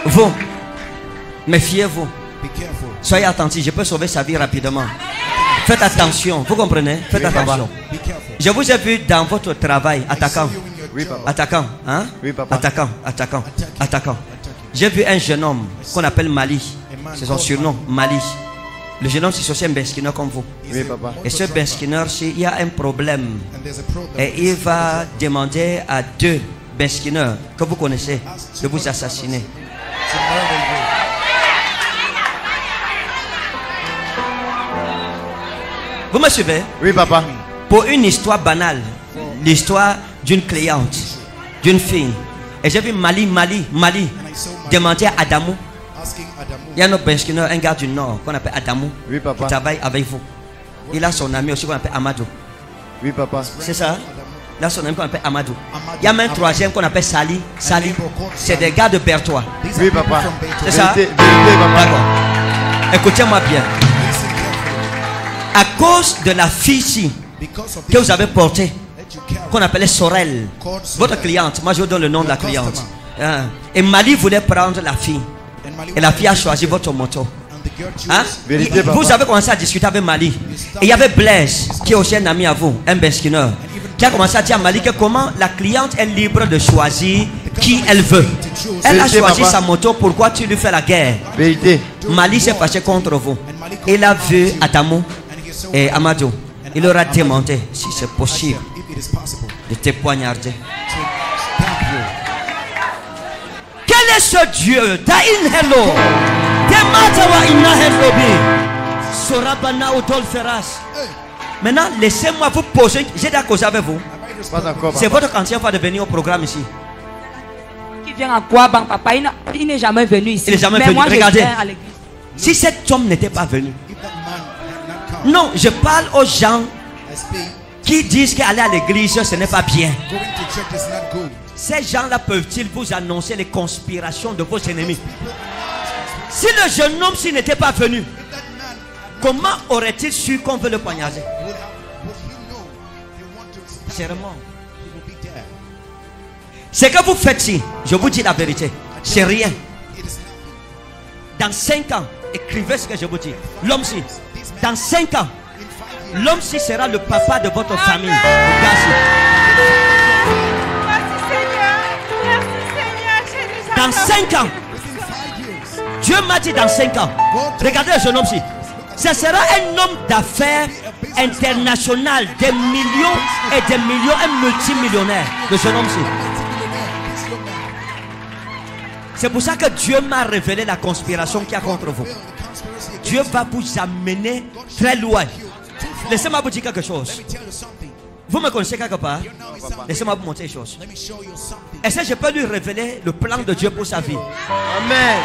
Vous, méfiez-vous. Soyez attentifs, je peux sauver sa vie rapidement. Faites attention, vous comprenez? Faites attention. Je vous ai vu dans votre travail, attaquant. Oui, papa. Attaquant, hein? Oui, papa. Attaquant. J'ai vu un jeune homme qu'on appelle Mali. C'est son surnom, Mali. Le jeune homme, c'est aussi un beskineur comme vous. Oui, papa. Et ce beskineur, il y a un problème. Et il va demander à 2 beskineurs que vous connaissez de vous assassiner. Vous me suivez? Oui, papa. Pour une histoire banale, l'histoire d'une cliente, d'une fille. Et j'ai vu Mali demander à Adamou. Il y a un autre beskineur, un gars du Nord qu'on appelle Adamou. Oui, papa. Qui travaille avec vous. Il a son ami aussi qu'on appelle Amadou. Oui, papa. C'est ça? Il a son ami qu'on appelle Amadou. Il y a même un troisième qu'on appelle Sali. C'est des gars de Bertois. Oui, papa. C'est ça? Vérité, papa. D'accord. Écoutez-moi bien. À cause de la fille que vous avez portée, qu'on appelait Sorel, votre cliente, moi je vous donne le nom de la cliente. Et Mali voulait prendre la fille. Et la fille a choisi votre moto. Hein? Vérité, Vous avez commencé à discuter avec Mali. Et il y avait Blaise, qui est aussi un ami à vous, un beskineur, qui a commencé à dire à Mali que comment la cliente est libre de choisir qui elle veut. Elle a choisi sa moto, pourquoi tu lui fais la guerre? Vérité. Mali s'est fâché contre vous. Il a vu Adamou et Amadou. Il leur a demandé si c'est possible de te poignarder. Quel est ce Dieu? Hello. Maintenant, laissez-moi vous poser. J'ai déjà causé avec vous. C'est votre quantième fois de venir au programme ici. Qui vient à quoi, papa? Il n'est jamais venu ici. Il n'est jamais mais venu. Moi, regardez. je viens à l'église. Si cet homme n'était pas venu. Non, je parle aux gens qui disent qu'aller à l'église, ce n'est pas bien. Ces gens-là peuvent-ils vous annoncer les conspirations de vos ennemis? Si le jeune homme s'il n'était pas venu, comment aurait-il su qu'on veut le poignarder? Sincèrement. Ce que vous faites ici, je vous dis la vérité, c'est rien. Dans 5 ans, écrivez ce que je vous dis. L'homme-ci, dans 5 ans, l'homme-ci sera le papa de votre famille. Dans 5 ans, Dieu m'a dit dans 5 ans. Regardez ce homme-ci. Ce sera un homme d'affaires international, des millions et des millions, un multimillionnaire de ce homme-ci. C'est pour ça que Dieu m'a révélé la conspiration qu'il y a contre vous. Dieu va vous amener très loin. Laissez-moi vous dire quelque chose. Vous me connaissez quelque part? Laissez-moi vous montrer une chose. Est-ce que je peux lui révéler le plan de Dieu pour sa vie? Amen.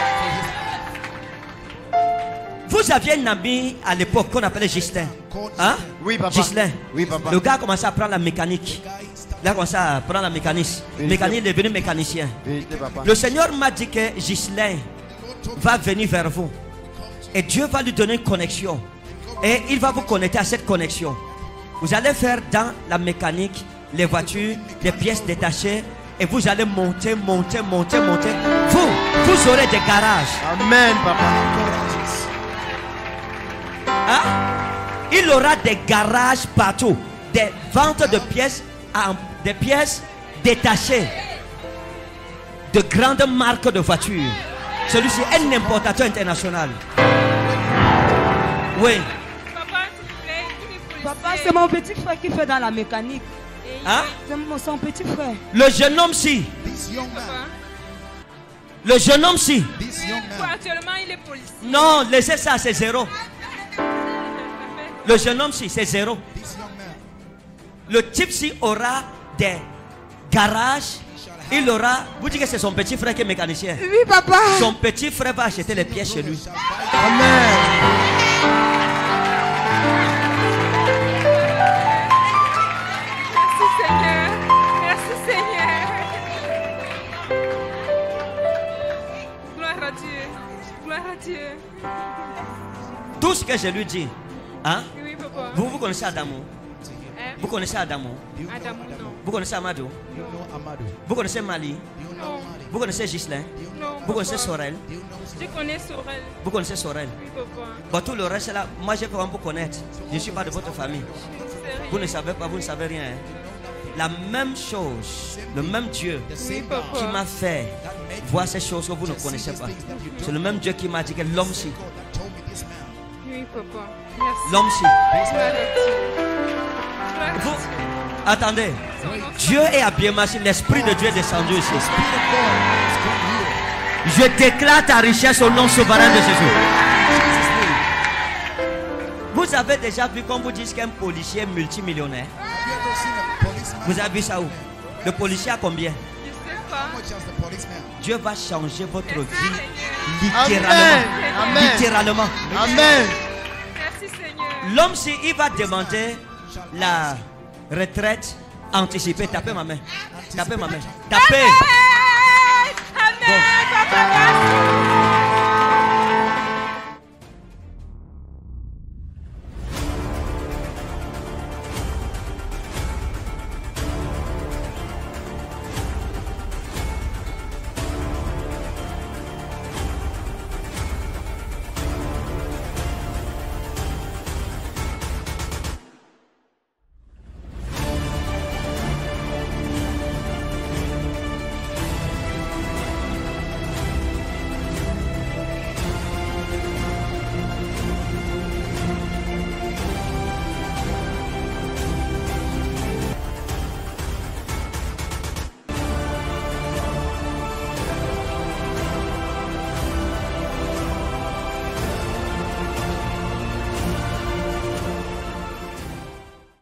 Vous aviez un ami à l'époque qu'on appelait Gislain. Hein? Oui, papa. Gislain. Oui, papa. Le gars a commencé à apprendre la mécanique. Il a commencé à apprendre la mécanique. Mécanique, il est devenu mécanicien. Vérité, papa. Le Seigneur m'a dit que Gislain va venir vers vous. Et Dieu va lui donner une connexion. Et il va vous connecter à cette connexion. Vous allez faire dans la mécanique, les voitures, les pièces détachées. Et vous allez monter. Vous aurez des garages. Amen, papa. Hein? Il aura des garages partout. Des ventes de pièces, des pièces détachées. De grandes marques de voitures. Celui-ci est un importateur international. Oui. Papa, c'est mon petit frère qui fait dans la mécanique. Hein? C'est son petit frère. Le jeune homme-ci. Le jeune homme-ci. Actuellement, il est policier. Non, laissez ça, c'est 0. Le jeune homme-ci, c'est 0. Le type-ci aura des garages. Il aura. Vous dites que c'est son petit frère qui est mécanicien. Oui, papa. Son petit frère va acheter les pièces chez lui. Amen. Merci Seigneur. Gloire à Dieu. Gloire à Dieu. Tout ce que je lui dis, hein? Oui, papa. Vous connaissez Adamou? Hein? Vous connaissez Adamo? Adamo, non. Vous connaissez Amadou? Vous connaissez Mali? Non. Vous connaissez Ghislain? Non. Vous connaissez papa. Sorel? Je connais Sorel. Vous connaissez Sorel? Oui, papa. Bon, tout le reste là, moi j'ai comment vous connaître. Je ne suis pas de votre famille. Sérieux. Vous ne savez pas, vous ne savez rien. Hein. La même chose, le même Dieu Oui, papa. qui m'a fait voir ces choses que vous ne connaissez pas. C'est le même Dieu qui m'a dit que l'homme-ci, Oui, papa. Merci. l'homme-ci. Vous, attendez, Dieu est habillé, l'Esprit de Dieu est descendu ici. Je déclare ta richesse au nom souverain de Jésus. Vous avez déjà vu qu'on vous dit qu'un policier multimillionnaire? Vous avez vu ça où? Le policier a combien? Je sais pas. Dieu va changer votre vie Amen. littéralement. Amen. Littéralement. Amen. Merci, Seigneur. L'homme, si il va demander la retraite anticipée, tapez ma main. Tapez ma main. Tapez. Amen, papa, merci.